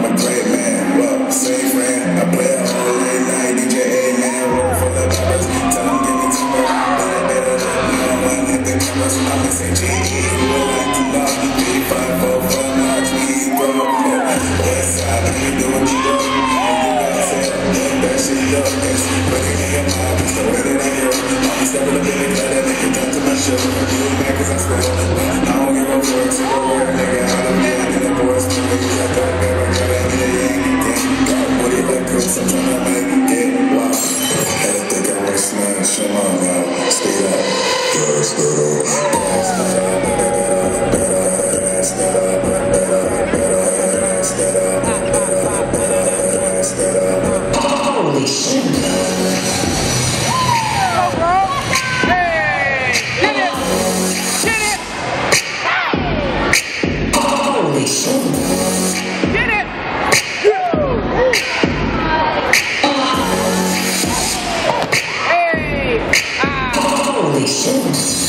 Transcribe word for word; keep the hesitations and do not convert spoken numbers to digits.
I pray, man. Well, same friend. I play a whole late night D J A, man. Roll for the dollars. Tell them give me timber. Better, better, no one hit the numbers. I'm in Saint G E. Who would like to know? three five four four marks. We go. West side, let me do what you do. That shit up, yes. Putting me in my eyes, the way that I hear. I'm stepping up in the club, that nigga talk to my show. Do it back cause I swear. I don't give a fuck, so go where a nigga out of me. And the boys to me, I thought I never got it. Yeah, yeah, yeah. Got what do you like, cause I'm trying to make it wow. Had to think I was smash, come on now. Stay up. Pass that up. Pass that up. Pass that up. Pass that up. Pass that up. Holy shit. Go, bro. Hey! Get it! Get it! Holy shit. Get it! Hey! Ah! Holy shit.